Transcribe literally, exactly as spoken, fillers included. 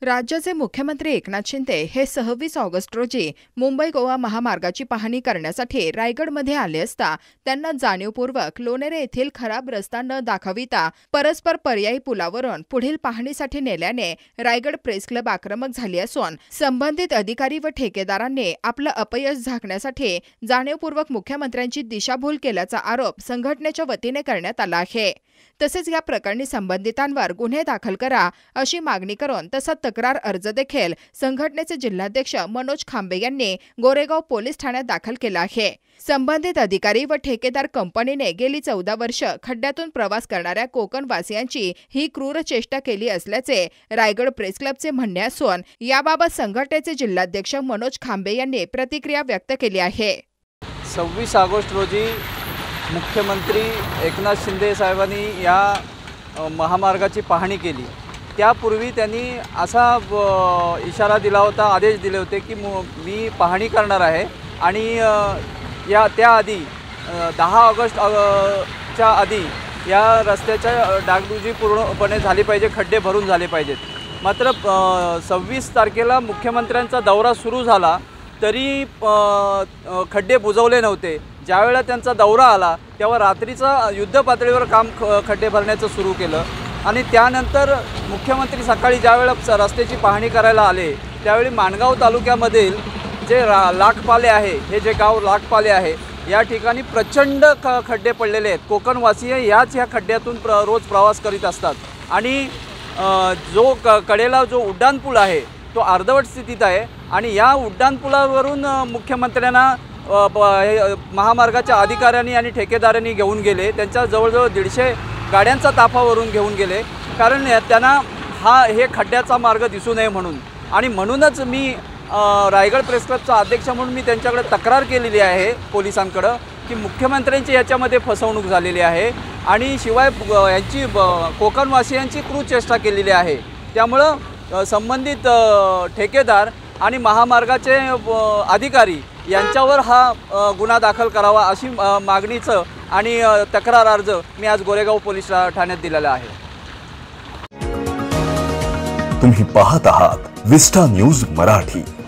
राज्याचे मुख्यमंत्री एकनाथ शिंदे हे सव्वीस ऑगस्ट रोजी मुंबई गोवा महामार्गाची पाहणी करण्यासाठी रायगडमध्ये आले असता त्यांना जाणीवपूर्वक लोणेरे येथील खराब रस्ता न दाखविता परस्पर पर्यायी पुलावरून पुढील पाहणीसाठी नेल्याने रायगड प्रेस क्लब आक्रमक झाली असून संबंधित अधिकारी व ठेकेदारांनी आपलं अपयश झाकण्यासाठी जाणीवपूर्वक मुख्यमंत्र्यांची दिशाभूल केल्याचा आरोप संघटनेच्या वतीने करण्यात आला आहे। तसेच या प्रकरणी संबंधितांवर गुन्हे दाखल करा अशी मागणी करून तसा तक्रार अर्ज देखील संघटनेचे जिल्हाध्यक्ष मनोज खांबे यांनी गोरेगाव पोलीस ठाण्यात दाखल केला आहे। संबंधित अधिकारी व ठेकेदार कंपनीने गेली चौदा वर्ष खड्ड्यातून प्रवास करणाऱ्या कोकणवासियांची ही क्रूर चेष्टा केली असल्याचे रायगड प्रेस क्लबचे म्हणणे असून याबाबत संघटनेचे जिल्हाध्यक्ष मनोज खांबे यांनी प्रतिक्रिया व्यक्त केली आहे। सव्वीस ऑगस्ट रोजी मुख्यमंत्री एकनाथ शिंदे साहेबांनी या महामार्गाची पाहणी केली। त्यापूर्वी त्यांनी असा इशारा दिला होता, आदेश दिले होते की मी पाहणी करणार आहे आणि या त्याआधी दहा ऑगस्ट च्या आधी या रस्त्याच्या डागडुजी पूर्णपणे झाली पाहिजे, खड्डे भरून झाले पाहिजेत। मात्र सव्वीस तारखेला मुख्यमंत्र्यांचा दौरा सुरू झाला तरी खड्डे बुजवले नव्हते। ज्यावेळेला त्यांचा दौरा आला तेव्हा रात्रीचा युद्ध पातळीवर काम खड्डे भरण्याचं सुरू केलं आणि त्यानंतर मुख्यमंत्री सकाळी ज्यावेळेला रस्त्याची पाहणी करायला आले त्यावेळी माणगाव तालुक्यामधील जे लाखपाले आहे, हे जे गाव लाखपाले आहे या ठिकाणी प्रचंड ख खड्डे पडलेले आहेत। कोकणवासीय याच ह्या खड्ड्यातून प्र रोज प्रवास करीत असतात आणि जो क कडेला जो उड्डाणपूल आहे तो अर्धवट स्थितीत आहे आणि या उड्डाणपुलावरून मुख्यमंत्र्यांना महामार्गाच्या अधिकाऱ्यांनी आणि ठेकेदारांनी घेऊन गेले। त्यांच्या जवळजवळ दीडशे गाड्यांचा ताफावरून घेऊन गेले, कारण त्यांना हा हे खड्ड्याचा मार्ग दिसू नये म्हणून। आणि म्हणूनच मी रायगड प्रेस क्लबचा अध्यक्ष म्हणून मी त्यांच्याकडे तक्रार केलेली आहे पोलिसांकडे की मुख्यमंत्र्यांची याच्यामध्ये फसवणूक झालेली आहे आणि शिवाय यांची कोकणवासियांची क्रूर चेष्टा केलेली आहे। त्यामुळं संबंधित ठेकेदार आणि महामार्गाचे अधिकारी यांच्यावर हा गुन्हा दाखल करावा अशी मागणीचं आणि तक्रार अर्ज मी आज गोरेगाव पोलीस ठाण्यात दिलेला आहे। तुम्ही पाहत आहात विस्टा न्यूज मराठी।